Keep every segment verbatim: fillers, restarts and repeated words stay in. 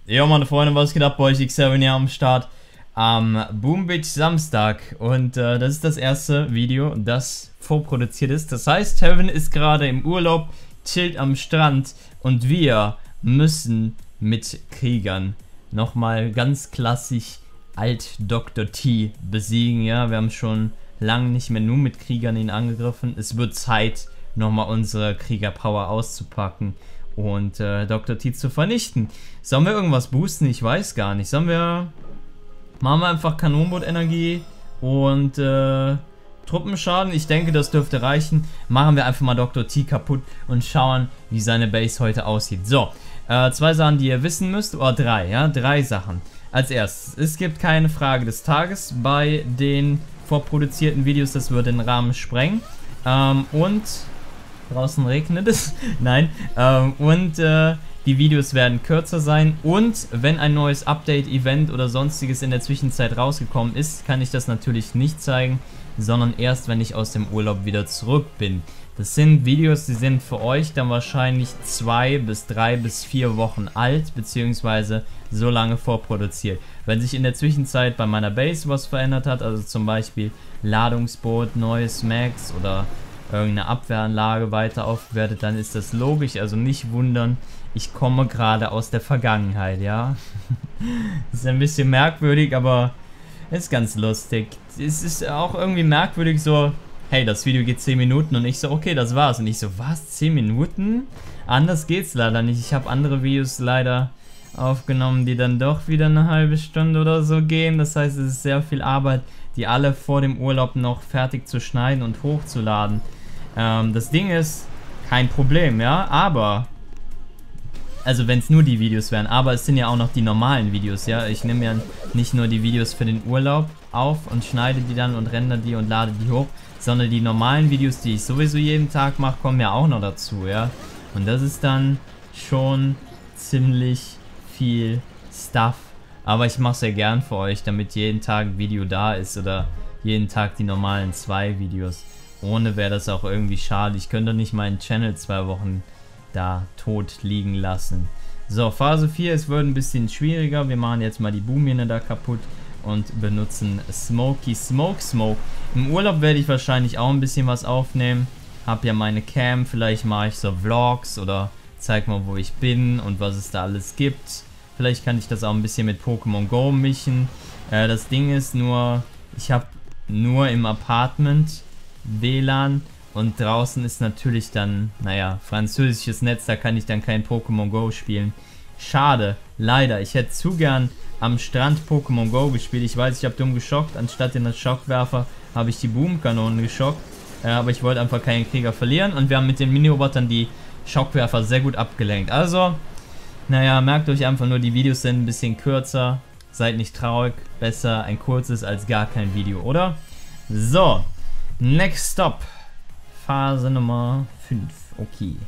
Ja, meine Freunde, was geht ab bei euch? X sieben hier am Start am Boom Beach Samstag. Und äh, das ist das erste Video, das vorproduziert ist. Das heißt, Heaven ist gerade im Urlaub, chillt am Strand und wir müssen mit Kriegern nochmal ganz klassisch Alt Doktor T besiegen. Ja, wir haben schon lange nicht mehr nur mit Kriegern ihn angegriffen. Es wird Zeit, nochmal unsere Kriegerpower auszupacken und äh, Doktor T zu vernichten. Sollen wir irgendwas boosten? Ich weiß gar nicht. Sollen wir... Machen wir einfach Kanonenboot-Energie und äh, Truppenschaden. Ich denke, das dürfte reichen. Machen wir einfach mal Doktor T kaputt und schauen, wie seine Base heute aussieht. So, äh, zwei Sachen, die ihr wissen müsst. Oder drei, ja? Drei Sachen. Als erstes, es gibt keine Frage des Tages bei den vorproduzierten Videos. Das würde den Rahmen sprengen. Ähm, und... Draußen regnet es. Nein. Ähm, und äh, die Videos werden kürzer sein. Und wenn ein neues Update, Event oder sonstiges in der Zwischenzeit rausgekommen ist, kann ich das natürlich nicht zeigen, sondern erst, wenn ich aus dem Urlaub wieder zurück bin. Das sind Videos, die sind für euch dann wahrscheinlich zwei bis drei bis vier Wochen alt, beziehungsweise so lange vorproduziert. Wenn sich in der Zwischenzeit bei meiner Base was verändert hat, also zum Beispiel Ladungsboot, neues Max oder irgendeine Abwehranlage weiter aufgewertet, dann ist das logisch, also nicht wundern, ich komme gerade aus der Vergangenheit, ja. Das ist ein bisschen merkwürdig, aber ist ganz lustig. Es ist auch irgendwie merkwürdig so, hey, das Video geht zehn Minuten und ich so, okay, das war's. Und ich so, was, zehn Minuten? Anders geht's leider nicht. Ich habe andere Videos leider aufgenommen, die dann doch wieder eine halbe Stunde oder so gehen. Das heißt, es ist sehr viel Arbeit, die alle vor dem Urlaub noch fertig zu schneiden und hochzuladen. Ähm, das Ding ist, kein Problem, ja, aber, also wenn es nur die Videos wären, aber es sind ja auch noch die normalen Videos, ja. Ich nehme ja nicht nur die Videos für den Urlaub auf und schneide die dann und render die und lade die hoch, sondern die normalen Videos, die ich sowieso jeden Tag mache, kommen ja auch noch dazu, ja. Und das ist dann schon ziemlich viel Stuff. Aber ich mache es ja gern für euch, damit jeden Tag ein Video da ist oder jeden Tag die normalen zwei Videos. Ohne wäre das auch irgendwie schade. Ich könnte nicht meinen Channel zwei Wochen da tot liegen lassen. So, Phase vier, es wird ein bisschen schwieriger. Wir machen jetzt mal die Boomhirne da kaputt und benutzen Smoky Smoke Smoke. Im Urlaub werde ich wahrscheinlich auch ein bisschen was aufnehmen. Hab ja meine Cam, vielleicht mache ich so Vlogs oder zeig mal, wo ich bin und was es da alles gibt. Vielleicht kann ich das auch ein bisschen mit Pokémon Go mischen. Äh, das Ding ist nur, ich habe nur im Apartment W L A N und draußen ist natürlich dann, naja, französisches Netz, da kann ich dann kein Pokémon Go spielen. Schade, leider. Ich hätte zu gern am Strand Pokémon Go gespielt. Ich weiß, ich habe dumm geschockt. Anstatt den Schockwerfer habe ich die Boomkanonen geschockt. Äh, aber ich wollte einfach keinen Krieger verlieren und wir haben mit den Mini-Robotern die Schockwerfer sehr gut abgelenkt. Also... Naja, merkt euch einfach nur, die Videos sind ein bisschen kürzer. Seid nicht traurig. Besser ein kurzes als gar kein Video, oder? So, next stop. Phase Nummer fünf. Okay.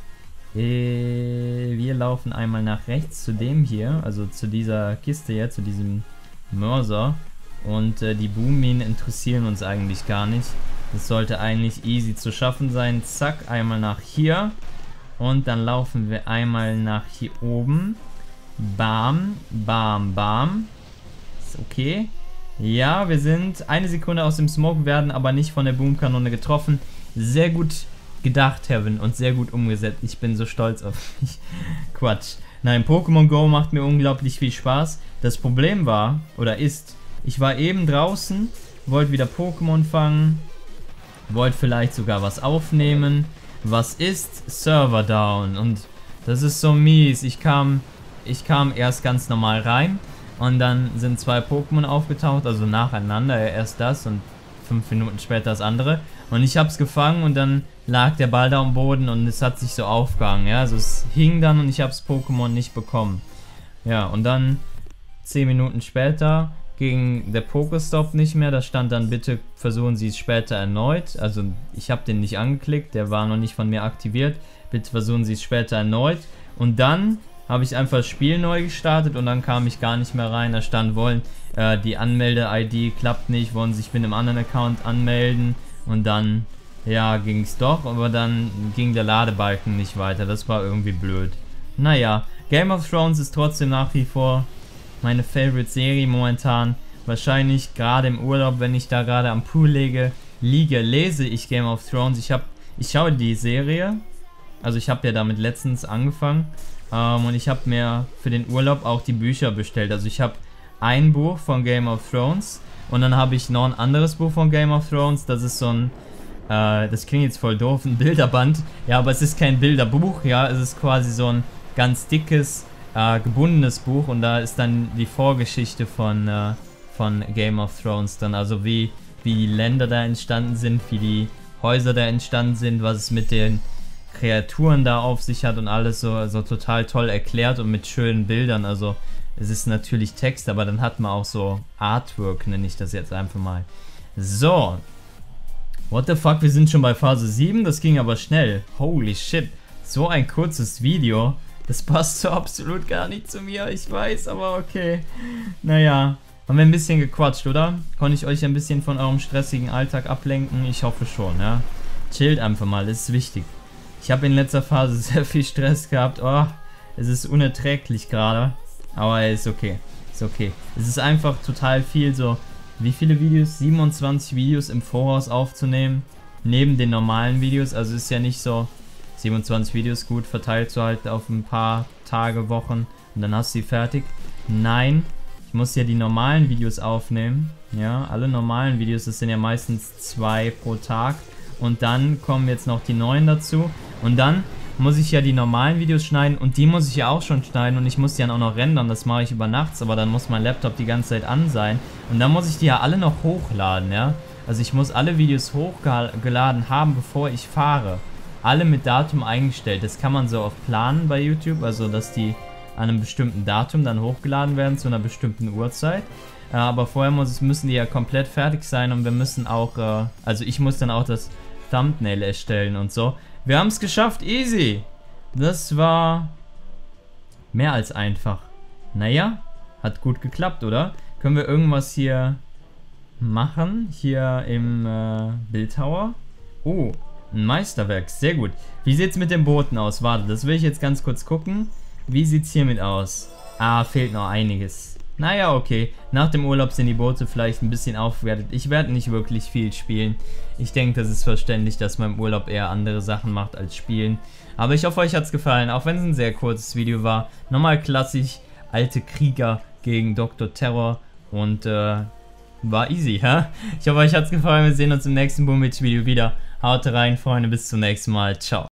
Äh, wir laufen einmal nach rechts zu dem hier. Also zu dieser Kiste hier, zu diesem Mörser. Und äh, die Boomminen interessieren uns eigentlich gar nicht. Das sollte eigentlich easy zu schaffen sein. Zack, einmal nach hier. Und dann laufen wir einmal nach hier oben. Bam, bam, bam. Ist okay. Ja, wir sind eine Sekunde aus dem Smoke, werden aber nicht von der Boomkanone getroffen. Sehr gut gedacht, Heaven, und sehr gut umgesetzt. Ich bin so stolz auf mich. Quatsch. Nein, Pokémon Go macht mir unglaublich viel Spaß. Das Problem war, oder ist, ich war eben draußen, wollte wieder Pokémon fangen, wollte vielleicht sogar was aufnehmen. Was ist? Server down. Und das ist so mies. Ich kam, ich kam erst ganz normal rein und dann sind zwei Pokémon aufgetaucht, also nacheinander. Erst das und fünf Minuten später das andere. Und ich hab's gefangen und dann lag der Ball da am Boden und es hat sich so aufgehangen. Ja, also es hing dann und ich hab's Pokémon nicht bekommen. Ja, und dann zehn Minuten später ging der Pokestop nicht mehr, da stand dann, bitte versuchen Sie es später erneut. Also ich habe den nicht angeklickt, der war noch nicht von mir aktiviert. Bitte versuchen Sie es später erneut. Und dann habe ich einfach das Spiel neu gestartet und dann kam ich gar nicht mehr rein. Da stand, wollen äh, die Anmelde-I D klappt nicht, wollen sich mit einem anderen Account anmelden. Und dann, ja, ging es doch, aber dann ging der Ladebalken nicht weiter. Das war irgendwie blöd. naja, Game of Thrones ist trotzdem nach wie vor meine Favorite-Serie momentan. Wahrscheinlich gerade im Urlaub, wenn ich da gerade am Pool liege, liege, lese ich Game of Thrones. Ich habe, ich schaue die Serie, also ich habe ja damit letztens angefangen ähm, und ich habe mir für den Urlaub auch die Bücher bestellt. Also ich habe ein Buch von Game of Thrones und dann habe ich noch ein anderes Buch von Game of Thrones. Das ist so ein, äh, das klingt jetzt voll doof, ein Bilderband. Ja, aber es ist kein Bilderbuch, ja, es ist quasi so ein ganz dickes, äh, gebundenes Buch und da ist dann die Vorgeschichte von, äh, von Game of Thrones dann, also wie, wie die Länder da entstanden sind, wie die Häuser da entstanden sind, was es mit den Kreaturen da auf sich hat und alles so, so total toll erklärt und mit schönen Bildern, also es ist natürlich Text, aber dann hat man auch so Artwork, nenne ich das jetzt einfach mal. So. What the fuck, wir sind schon bei Phase sieben, das ging aber schnell. Holy shit. So ein kurzes Video. Das passt so absolut gar nicht zu mir, ich weiß, aber okay. Naja, haben wir ein bisschen gequatscht, oder? Konnte ich euch ein bisschen von eurem stressigen Alltag ablenken? Ich hoffe schon, ja. Chillt einfach mal, das ist wichtig. Ich habe in letzter Phase sehr viel Stress gehabt. Oh, es ist unerträglich gerade. Aber ist okay, ist okay. Es ist einfach total viel so, wie viele Videos? siebenundzwanzig Videos im Voraus aufzunehmen, neben den normalen Videos. Also ist ja nicht so, siebenundzwanzig Videos gut verteilt zu halten auf ein paar Tage, Wochen und dann hast du sie fertig. Nein, ich muss ja die normalen Videos aufnehmen. Ja, alle normalen Videos, das sind ja meistens zwei pro Tag. Und dann kommen jetzt noch die neuen dazu. Und dann muss ich ja die normalen Videos schneiden und die muss ich ja auch schon schneiden und ich muss die dann auch noch rendern, das mache ich über nachts, aber dann muss mein Laptop die ganze Zeit an sein und dann muss ich die ja alle noch hochladen, ja. Also ich muss alle Videos hochgeladen haben, bevor ich fahre. Alle mit Datum eingestellt, das kann man so oft planen bei YouTube, also dass die an einem bestimmten Datum dann hochgeladen werden zu einer bestimmten Uhrzeit. Aber vorher muss, müssen die ja komplett fertig sein und wir müssen auch, äh, also ich muss dann auch das Thumbnail erstellen und so. Wir haben es geschafft, easy. Das war mehr als einfach. Naja, hat gut geklappt, oder? Können wir irgendwas hier machen? Hier im äh, Bildhauer? Oh, ein Meisterwerk, sehr gut. Wie sieht es mit den Booten aus? Warte, das will ich jetzt ganz kurz gucken. Wie sieht es hiermit aus? Ah, fehlt noch einiges. Naja, okay. Nach dem Urlaub sind die Boote vielleicht ein bisschen aufgewertet. Ich werde nicht wirklich viel spielen. Ich denke, das ist verständlich, dass man im Urlaub eher andere Sachen macht als spielen. Aber ich hoffe, euch hat es gefallen, auch wenn es ein sehr kurzes Video war. Nochmal klassisch, alte Krieger gegen Doktor Terror. Und äh, war easy, hä? Ich hoffe, euch hat es gefallen. Wir sehen uns im nächsten Boom Video wieder. Haut rein, Freunde. Bis zum nächsten Mal. Ciao.